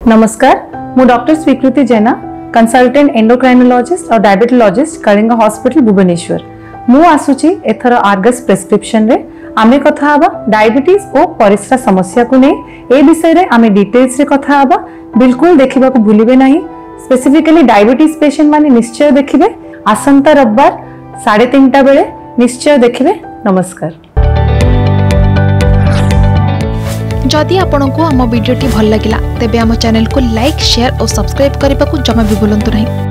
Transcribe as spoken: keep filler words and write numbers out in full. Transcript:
नमस्कार, मु doctor Swikruti Jena, consultant endocrinologist और डायबिटोलॉजिस्ट कलिंग हॉस्पिटल भुवनेश्वर। मु आसुची एथर आर्गस प्रेस्क्रिप्शन रे आमे कथा हबा डायबिटीज और परिस्रा समस्या को नै ए विषय रे आमे डिटेल्स रे कथा हबा। बिल्कुल देखिबा को भूलिबे नाही। स्पेसिफिकली डायबिटीज पेशेंट माने निश्चय देखिबे। आसंता रविवार साढ़े तीन टा बेले निश्चय देखिबे। नमस्कार। जदि आपंक आम भिडी भल लगा तेब आम चैनल को लाइक शेयर और सब्सक्राइब करने को जमा भी भूलु नहीं।